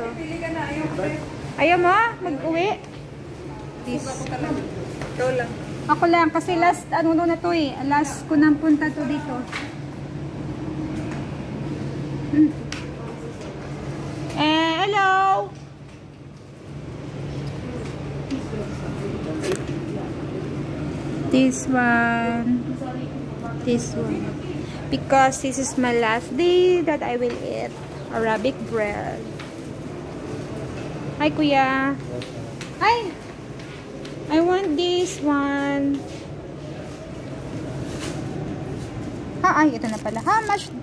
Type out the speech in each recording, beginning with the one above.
So. Ayaw mo? Mag-uwi? This. Ikaw lang. Ako lang. Kasi last, ano na to eh. Last ko nang punta to dito. Hello! This one. This one. Because this is my last day that I will eat Arabic bread. Hi, Kuya. Hi! I want this one. Ay, ito na pala. How much?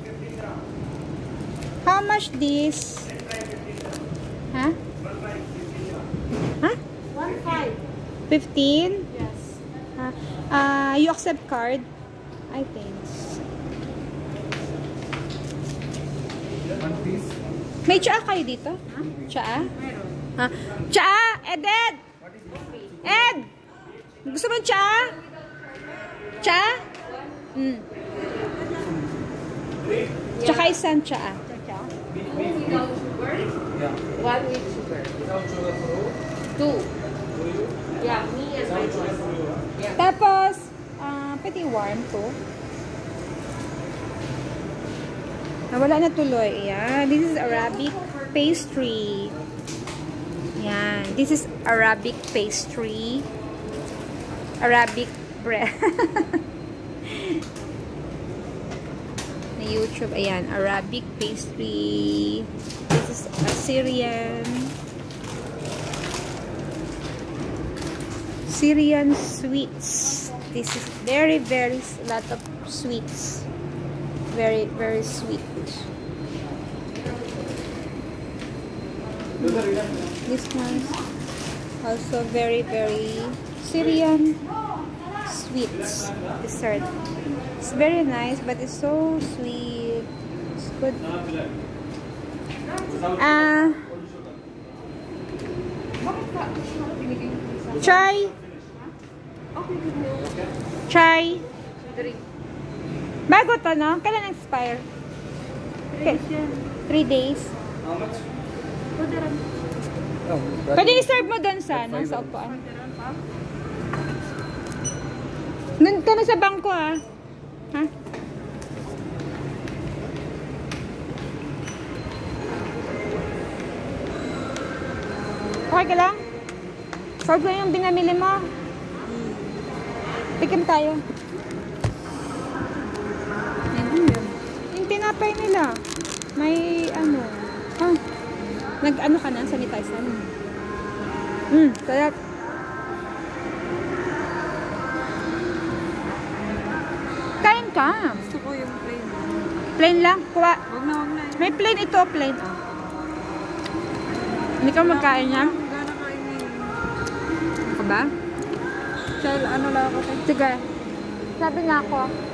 How much this? Huh? Huh? 1.5. 15? Yes. You accept card? I think. One piece. May tsaa kayo dito? Tsaa? Meron. Tsaa! Ed! Ed! Gusto mo tsaa? Tsaa? Tsaka isang tsaa. Without sugar? Yeah. One with sugar. Without sugar for you. Two. For you. Yeah, me and my Without sugar husband. for you. Yeah. Tapos, pwede warm to. Nawala na tuloy. Ayan. This is Arabic pastry. Ayan. This is Arabic pastry. Arabic bread. Na YouTube. Ayan. Arabic pastry. This is Syrian. Syrian sweets. This is very, very lot of sweets. Very, very sweet. This one also very, very Syrian sweets dessert. It's very nice, but it's so sweet. It's good. Try. Try. Bago to, no? Kailan expire? Okay. 3 days. How much? Pwede i-serve mo doon sa, no? Sa upuan. Doon ka na sa bangko, ah. Ha? Okay ka lang? Solve ko yung binamili mo. Tikim tayo. Yung tinapay nila. May ano. Nag-ano ka na? Sanitize na. Sarap. Kain ka. Gusto ko yung plain. Plain lang. Kuha. Huwag na. May plain ito. Plain. Hindi ka magkain yan? Gana kainin. Ako ba? Child, ano lang ako. Sige. Sabi nga ako.